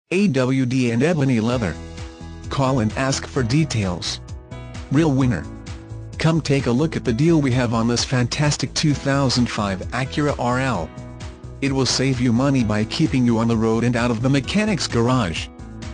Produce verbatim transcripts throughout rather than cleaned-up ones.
A W D and ebony leather. Call and ask for details. Real winner. Come take a look at the deal we have on this fantastic two thousand five Acura R L. It will save you money by keeping you on the road and out of the mechanic's garage.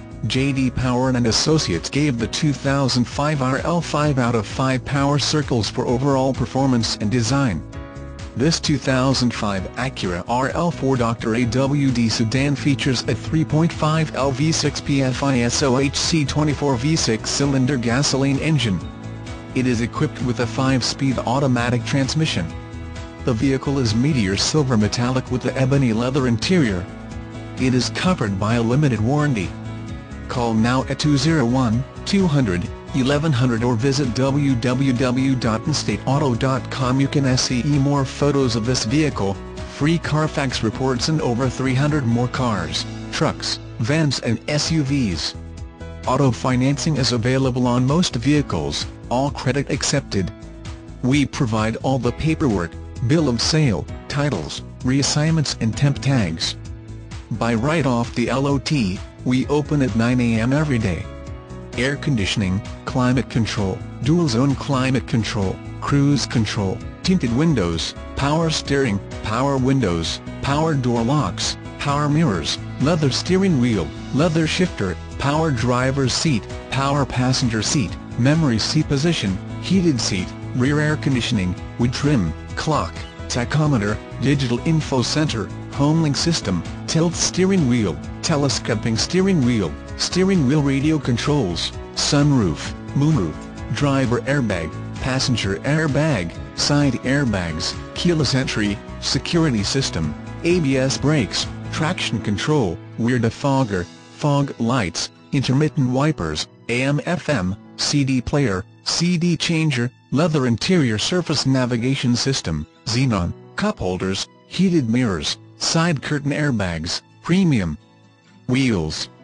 J D Power and Associates gave the two thousand five R L five out of five power circles for overall performance and design. This two thousand five Acura R L four Doctor A W D sedan features a three point five liter V six P F I S O H C twenty-four V six cylinder gasoline engine. It is equipped with a five-speed automatic transmission. The vehicle is meteor silver metallic with the ebony leather interior. It is covered by a limited warranty. Call now at two oh one, two hundred, eleven hundred or visit w w w dot instate auto dot com. You can see more photos of this vehicle, free Carfax reports and over three hundred more cars, trucks, vans and S U Vs. Auto financing is available on most vehicles, all credit accepted. We provide all the paperwork, bill of sale, titles, reassignments and temp tags. Buy right off the lot. We open at nine A M every day. Air conditioning, climate control, dual zone climate control, cruise control, tinted windows, power steering, power windows, power door locks, power mirrors, leather steering wheel, leather shifter, power driver's seat, power passenger seat, memory seat position, heated seat, rear air conditioning, wood trim, clock, tachometer, digital info center, homelink system, tilt steering wheel, telescoping steering wheel, steering wheel radio controls, sunroof, moonroof, driver airbag, passenger airbag, side airbags, keyless entry, security system, A B S brakes, traction control, rear defogger, fog lights, intermittent wipers, A M F M, C D player, C D changer, leather interior surface navigation system, xenon, cup holders, heated mirrors, side curtain airbags, premium wheels.